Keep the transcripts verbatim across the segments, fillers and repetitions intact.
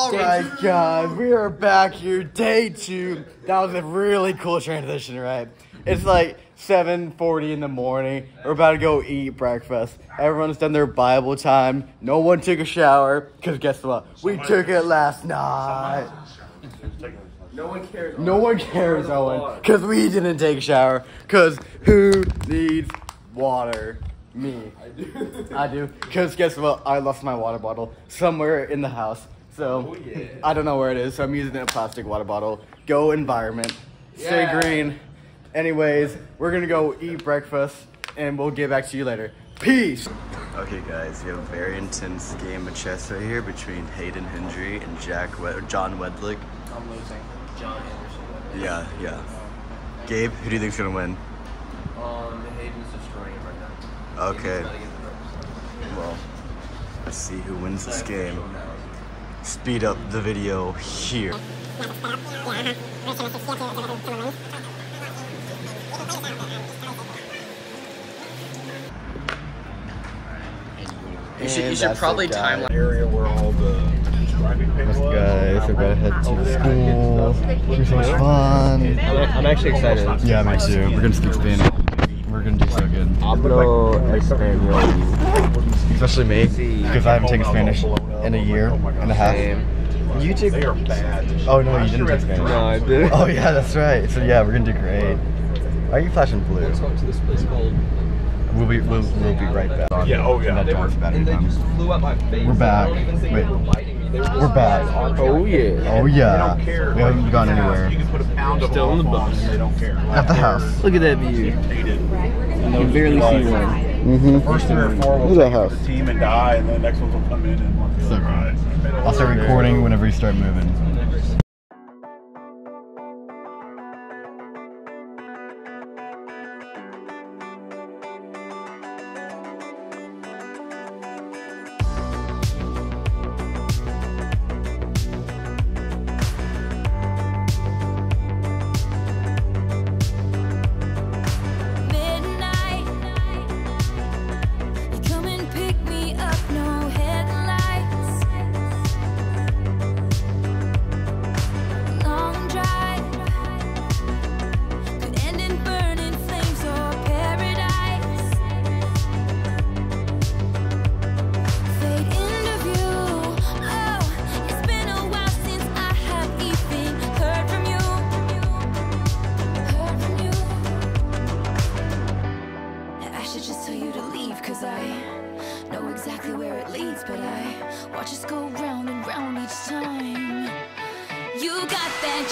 Alright guys, we are back here, day two. That was a really cool transition, right? It's like seven forty in the morning. We're about to go eat breakfast. Everyone's done their Bible time. No one took a shower, because guess what? We took it last night. No one cares. No one cares, Owen, because we didn't take a shower. Because who needs water? Me. I do. I do. Because guess what? I lost my water bottle somewhere in the house. So, oh, yeah. I don't know where it is, so I'm using a plastic water bottle. Go environment. Stay Yeah. green. Anyways, we're going to go eat breakfast, and we'll get back to you later. Peace! Okay, guys, we have a very intense game of chess right here between Hayden Hendry and Jack Wed- John Wedlick. I'm losing. John Anderson. Yeah, yeah. Gabe, who do you think's going to win? Um, Hayden's destroying him right now. Okay. Well, let's see who wins this game. Speed up the video here. You should, you should probably time area where all the driving pit was. Guys, we're about to head to the school. We're so much fun. I'm actually excited. Yeah, me too. We're gonna speak Spanish. We're gonna do so good. Hablo español. Especially me, because I haven't taken Spanish in a year and a half. Same. You took. They are bad. Oh no, you didn't take Spanish. No, I did. Oh yeah, that's right. So yeah, we're gonna do great. Why are you flashing blue? Let's go to this place called. We'll be we'll, we'll be right back. Yeah, oh yeah. That dark battery And they time. just flew at my face. We're back. I don't even think Wait. they were biting me. They were just We're back. Oh yeah. Oh They yeah. don't care. We haven't gone anywhere. You can put a pound of Still in the them on bus. and they don't care. At the house. Look at that view. Hated. You can barely see one. Mm-hmm. First three or four will Look at that take house. the team and die, and then the next ones will come in and want to So cool. ride. I'll start recording whenever you start moving. Midnight, you come and pick me up, no headlights. Long drive could end in burning flames or paradise. Fade into view. Oh, it's been a while since I have even heard from you. Heard from you. I should just tell you to leave, cause I know exactly where it leads, but I watch us go round and round each time. You got that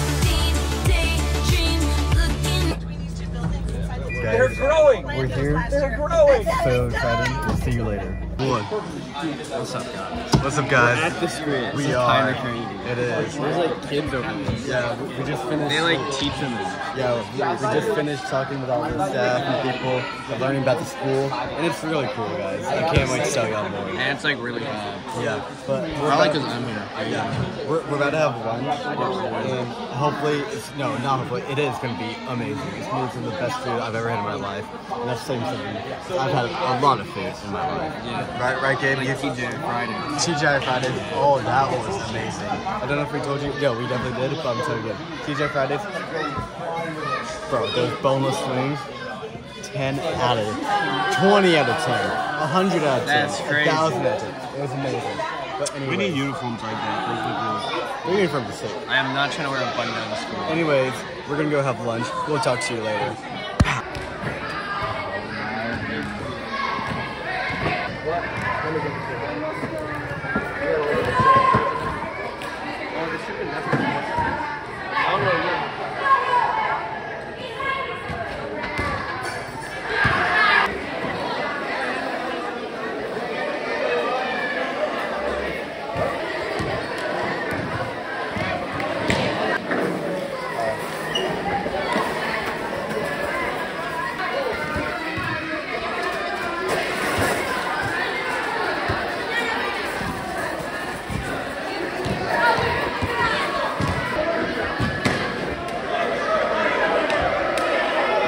jeans, daydream looking. They're growing. We're here. They're growing. So excited. We'll see you later. What's up, guys? What's up, guys? At the screen. We This is are. kinda crazy. It is. There's like kids over there. Yeah, we, we just finished. They like teach them this. Yeah, we, we just finished talking with all the staff and people, learning about the school, and it's really cool, guys. I can't wait to tell y'all more. And it's like really fun. Yeah, but we're I like about- because I'm here. Yeah, we're, we're about to have lunch, and hopefully, it's, no, not hopefully, it is going to be amazing. It's going to be the best food I've ever had in my life, and that's saying something. I've had a lot of food in my life. Yeah. Right, right, Gabe? Like T J Friday. T J Fridays. Oh, that was amazing. I don't know if we told you. Yeah, we definitely did, but I'm telling you again. T J Fridays. Bro, those boneless wings. ten out of twenty out of ten. one hundred out of ten. That's crazy. one thousand out of ten. It was amazing. But anyway. We need uniforms like that. The uniforms are sick. I am not trying to wear a button down to school. Anyways, we're gonna go have lunch. We'll talk to you later.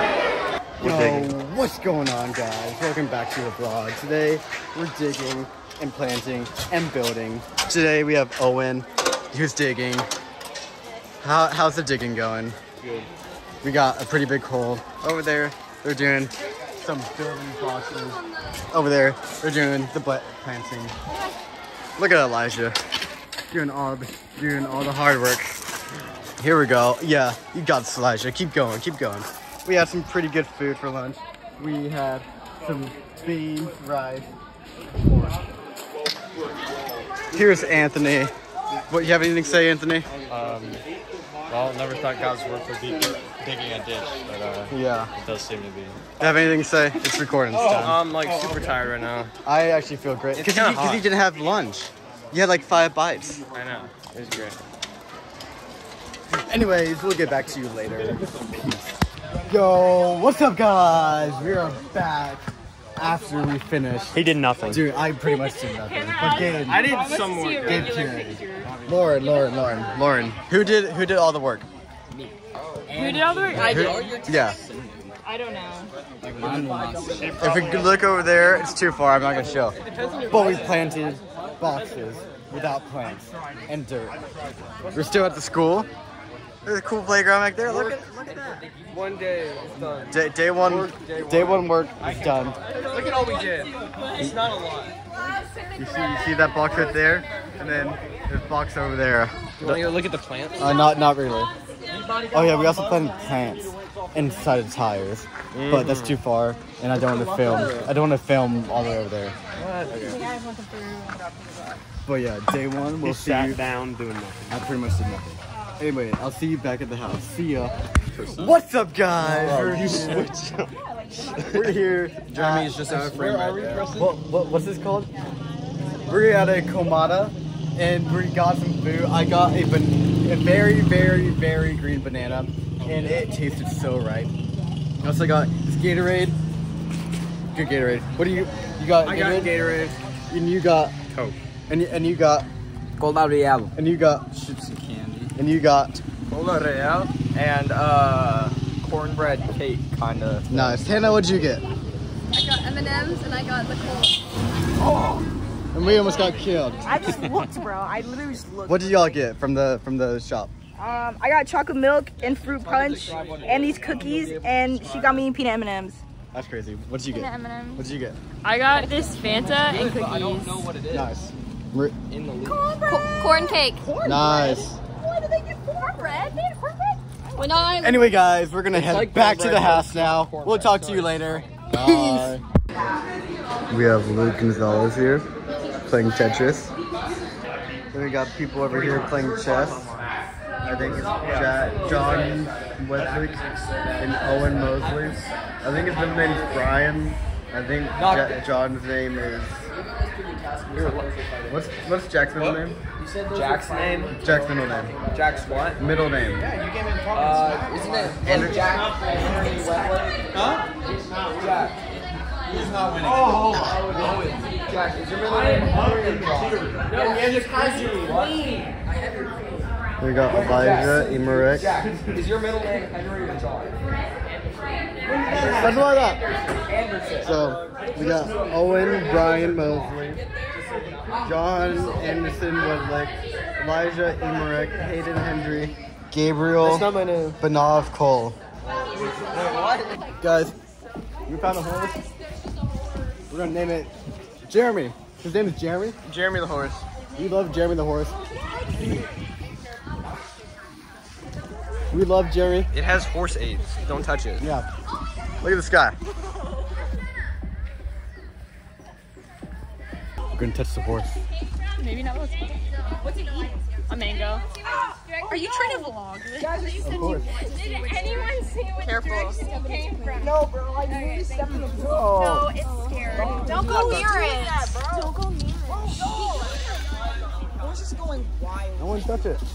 Yo, what's going on, guys? Welcome back to the vlog. Today, we're digging and planting and building. Today we have Owen, who's digging. How, how's the digging going? Good. We got a pretty big hole. Over there, they're doing some building boxes. Over there, they're doing the butt planting. Look at Elijah, doing all the, doing all the hard work. Here we go. Yeah, you got this, Elijah. Keep going, keep going. We had some pretty good food for lunch. We had some beans, rice. Here's Anthony. What, you have anything to say, Anthony? Um, well, never thought God's work would be digging a ditch, but uh, Yeah. it does seem to be. Have anything to say? It's recording. It's done. I'm like super tired right now. I actually feel great. It's Because you, kinda 'cause you hot. didn't have lunch. You had like five bites. I know. It was great. Anyways, we'll get back to you later. Peace. Yo, what's up, guys? We are back after we finished. He did nothing. Dude, I pretty much did nothing. But Gabe, I did some more. Gabe did. Lauren, Lauren, Lauren, Lauren. Who did who did all the work? Who did all the work? I Who- did. yeah. I don't know. If we could look over there, it's too far. I'm not gonna show. But we planted boxes without plants and dirt. We're still at the school. There's a cool playground back there. Look at look at that. One day it's done. Day, day one, day one work is done. Look at all we did. It's not a lot. You see, you see that box right there, and then there's a box over there. Don't you look at the plants? Uh, not not really. Oh yeah, we also planted plants inside the tires, but that's too far, and I don't want to film. I don't want to film all the way over there. But yeah, day one we'll see. You. down doing nothing. I pretty much did nothing. Anyway, I'll see you back at the house. See ya. What's up, guys? We're here. We're here. Jeremy is just out of frame right now. What, what what's this called? We're at a Komada, and we got some food. I got a, ban- a very, very, very green banana, and it tasted so right. I also got this Gatorade. Good Gatorade. What do you you got? I got Gatorade. And you got Coke. and you, and you got Cola Real. and you got Chips and candy. and you got Cola Real. And uh, cornbread cake, kinda. nice. Hannah, what'd you get? I got M and M's and I got the cola. And we almost got killed. I just looked, bro. I literally just looked. What did y'all get from the from the shop? Um, I got chocolate milk and fruit punch and these cookies, and she got me peanut M and M's. That's crazy. What did you get? M and M's. What did you get? I got this Fanta and cookies. what it is. Nice. Re- In the leaf. Co- corn cake. nice. Why did they get cornbread? They had cornbread. When I Anyway, guys, we're gonna head like back to cornbread, the house but now. cornbread, We'll talk to sorry. you later. Bye. We have Luke Gonzalez here playing Tetris. Then we got people over here playing chess. I think it's ja- John Westwick and Owen Mosley. I think his middle name is Brian. I think ja- John's name is. What's what's Jack's middle name? Jack's name? Jack's middle name. Jack's what? Middle name. Uh, isn't it Andrew Jack? Henry Wentworth? Huh? Jack. He's not winning. Oh, oh, Jack, is your middle name Henry or John? No, he has a cousin. We got Elijah Emmerich. Jack, is your middle name Henry or John? Something like that. Anderson. So we got Owen, Brian Mosley, John Anderson Woodlick, Elijah Emmerich, Hayden Hendry, Gabriel That's not my name. Banov Cole. Guys, we found a horse. We're gonna name it Jeremy. His name is Jeremy. Jeremy the horse. We love Jeremy the horse. We love Jeremy. It has horse aids. Don't touch it. Yeah. Look at this guy. We're gonna touch the horse. Maybe not. What's, what's it eat? A mango. Are you trying to vlog? Of course. Did anyone see what Careful. the came from? No, bro. I literally stepped in the No, it's scared. Don't go near it. Don't go near it. I was just going wild. No one touch it.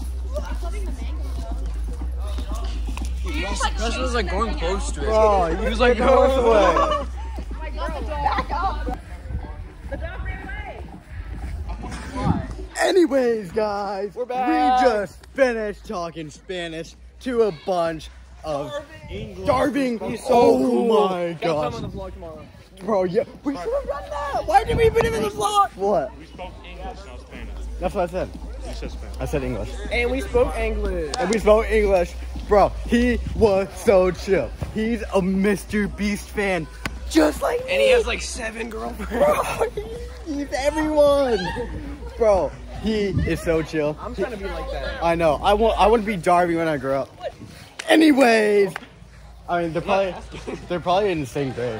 This was like going close to it. Oh, he was like, go away. Back up. The dog ran away. Anyways, guys, We're back. we just finished talking Spanish to a bunch of starving. Oh my gosh. Come on the vlog tomorrow. Bro, yeah, we should have done that. Why did we put him in the vlog? What? We spoke English, not Spanish. That's what I said. You said Spanish. I said English. And we spoke English. And we spoke English. Bro, he was so chill. He's a Mister Beast fan. Just like me. And he has like seven girlfriends. Bro, he's everyone. Bro, he is so chill. I'm trying to be like that. I know. I want I want to be Darby when I grow up. Anyways. I mean, they're probably they're probably in the same grade.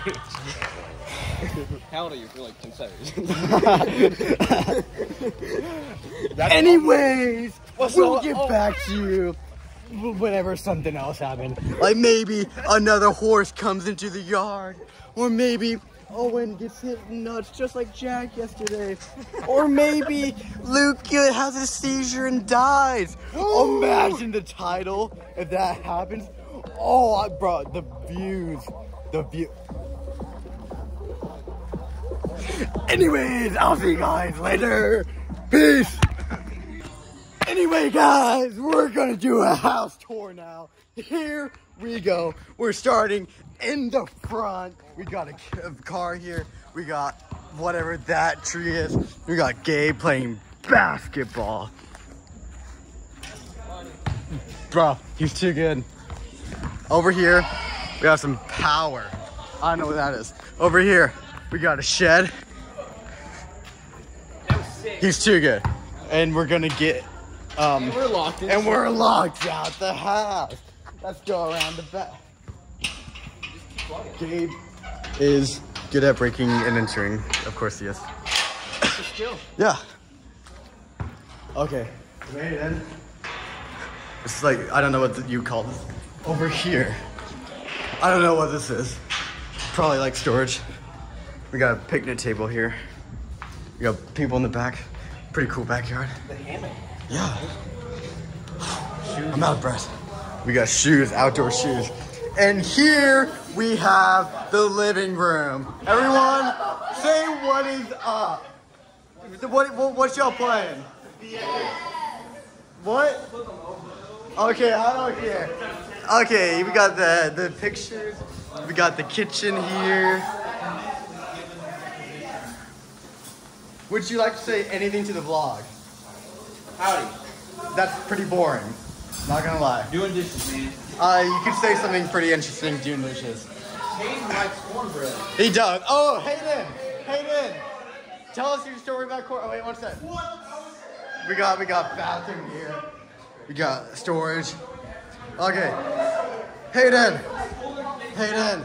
How old are you? You're like ten seconds. Anyways, we'll get oh. back to you whenever something else happens. Like maybe another horse comes into the yard, or maybe Owen gets hit nuts just like Jack yesterday, or maybe Luke has a seizure and dies. Imagine the title if that happens. Oh, I brought the views, the view. Anyways, I'll see you guys later. Peace. Anyway, guys, we're gonna do a house tour now. Here we go. We're starting in the front. We got a car here. We got whatever that tree is. We got Gabe playing basketball. Bro, he's too good. Over here, we got some power. I don't know what that is. Over here, we got a shed. He's too good. And we're gonna get, um, and we're locked in. And we're locked out the house. Let's go around the back. Gabe is good at breaking and entering. Of course he is. Yeah. Okay. Made it in. It's like, I don't know what you call this. Over here. I don't know what this is. Probably like storage. We got a picnic table here. We got people in the back. Pretty cool backyard. The hammock. Yeah. I'm out of breath. We got shoes, outdoor shoes. And here we have the living room. Everyone, say what is up. What, what, what's y'all playing? What? Okay, I don't care. Okay, we got the, the pictures. We got the kitchen here. Would you like to say anything to the vlog? Howdy. That's pretty boring. Not gonna lie. Doing dishes, man. Uh, you could say something pretty interesting doing dishes. Hayden likes cornbread. He does. Oh, Hayden! Hayden! Tell us your story about corn. Oh, wait, one sec. We got, we got bathroom here. We got storage. Okay. Hayden! Hayden!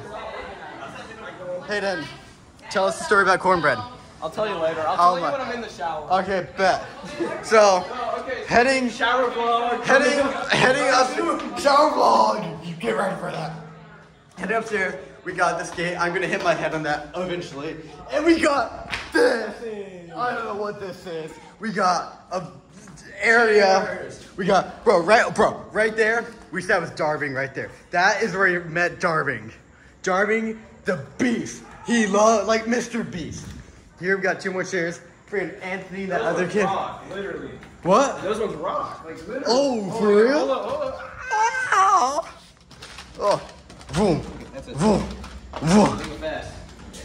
Hayden! Tell us the story about cornbread. I'll tell you later. I'll Oh tell my- you when I'm in the shower. Okay, bet. So, Okay. heading, Shower vlog. heading, heading up, shower vlog. You get ready for that. Heading upstairs, we got this gate. I'm gonna hit my head on that eventually. And we got this. I don't know what this is. We got a area. We got, bro, right, bro, right there. We said it was Darving right there. That is where you met Darving. Darving, the beast. He loved, like Mister Beast. Here we got two more chairs. Freaking Anthony, that other kid. Rock, literally. What? Those ones rock. Like literally. Oh, for yeah, real? Hold up, hold up. Ow. Oh, boom, That's it. boom, boom. Do it fast.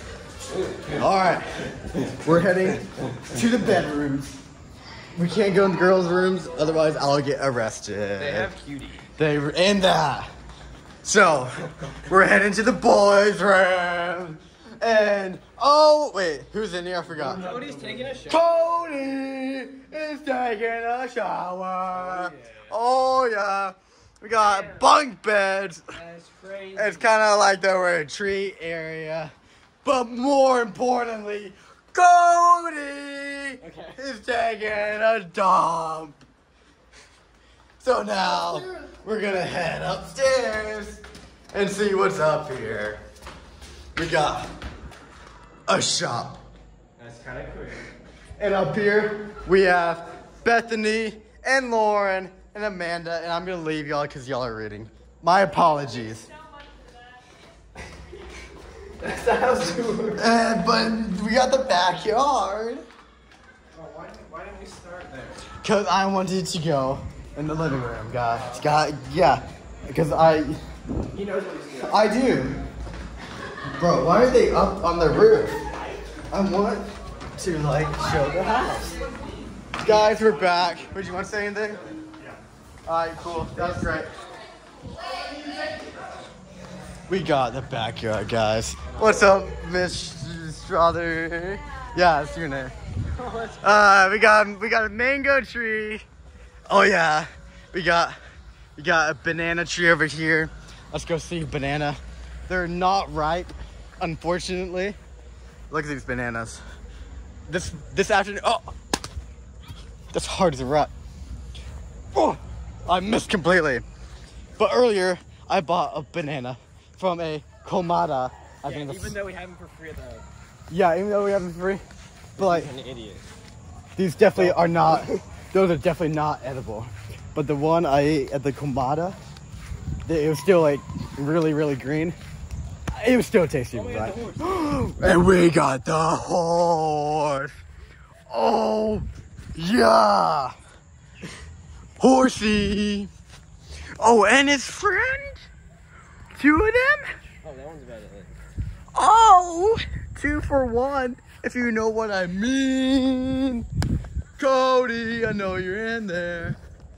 All right, we're heading to the bedrooms. We can't go in the girls' rooms, otherwise I'll get arrested. They have cutie. They were in that. So, we're heading to the boys' room. And, oh, wait, who's in here? I forgot. Cody's taking a shower. Cody is taking a shower. Oh, yeah. We got bunk beds. That's crazy. It's kind of like the retreat area. But more importantly, Cody Okay. is taking a dump. So now, we're gonna head upstairs and see what's up here. We got a shop. That's kind of quick. And up here, we have Bethany and Lauren and Amanda. And I'm gonna leave y'all because y'all are reading. My apologies. That's the house tour. Uh, but we got the backyard. Oh, why, why didn't we start there? Because I wanted to go in the living room, guys. God, yeah. Because I, He knows what he's doing. I do. Bro, why are they up on the roof? I want to like show the house. Guys, we're back. Would you want to say anything? Yeah. Alright, cool. That's great. We got the backyard, guys. What's up, Miss Strawberry? Yeah, that's your name. Uh, we got we got a mango tree. Oh yeah, we got we got a banana tree over here. Let's go see a banana. They're not ripe, unfortunately. Look at these bananas. This this afternoon. Oh, that's hard as a rock. Oh, I missed completely. But earlier, I bought a banana from a Komada. I Yeah, think even though we have them for free at the. Yeah, even though we have them for free. But like, He's an idiot. these definitely are not. Those are definitely not edible. But the one I ate at the Komada, it was still like really, really green. It was still tasty, right? And we got the horse. Oh, yeah. Horsey. Oh, and his friend. Two of them? Oh, that one's better. Oh, two for one, if you know what I mean. Cody, I know you're in there.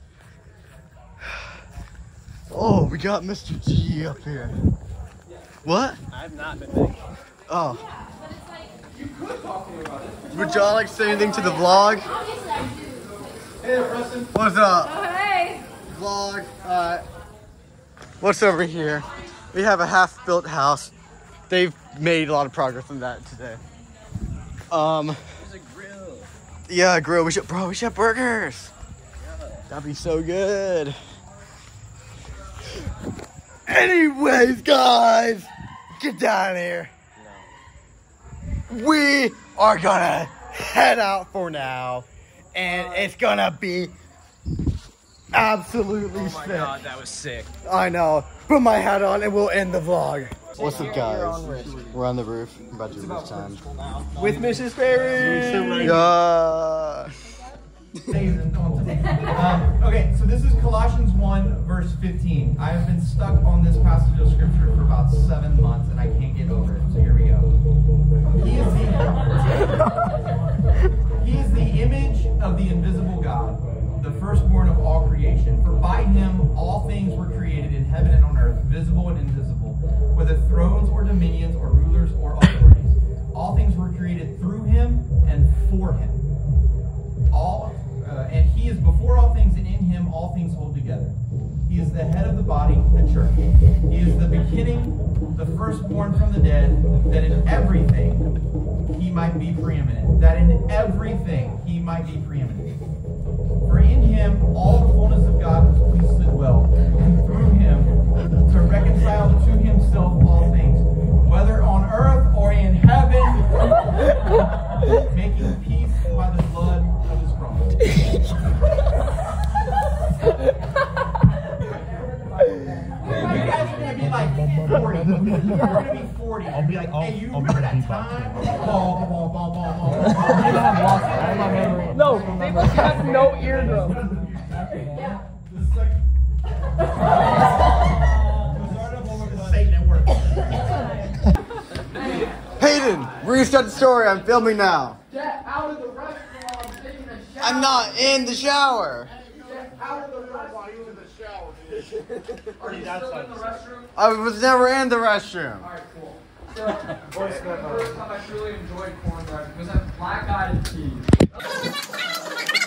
Oh, we got Mister G up here. What? I've not been thinking. Oh. Would y'all like to say anything to the vlog? Hey, Preston. What's up? Oh, hey. Vlog. Uh, what's over here? We have a half-built house. They've made a lot of progress on that today. Um. There's a grill. Yeah, a grill. We should, bro. We should have burgers. Yeah. That'd be so good. Anyways, guys, get down here. No. We are gonna head out for now, and it's gonna be absolutely Oh my sick. god, that was sick. I know. Put my hat on, and we'll end the vlog. What's up, guys? We're on the roof. About to this time With Missus Perry. Yeah. um, okay, so this is Colossians one, verse fifteen. I have been stuck on this passage of scripture for about seven months, and I can't get over it. So here we go. He is the, he is the image of the invisible God, the firstborn of all creation. For by him all things were created in heaven and on earth, visible and invisible, whether thrones or dominions or rulers or authorities. All things were created through him and for him. All, uh, and he is before all things, and in him all things hold together. He is the head of the body, the church. He is the beginning, the firstborn from the dead, that in everything he might be preeminent. That in everything he might be preeminent. For in him all the fullness of God was pleased to dwell, and through him to reconcile to himself all things, whether on earth or in heaven, making peace by the blood of his cross. You guys are gonna be like forty. You're gonna be forty. I'll be like, hey, you remember that time? Ball, ball, ball, ball, ball. No, they must have no eardrum. Hayden, restart the story. I'm filming now. Get out of the restaurant. I'm taking a shower. I'm not in the shower. Get out of the restaurant. You in the shower, dude. Are you still in the restroom? I was never in the restroom. Alright, cool. So, first time I truly enjoyed cornbread was that black eyed peas.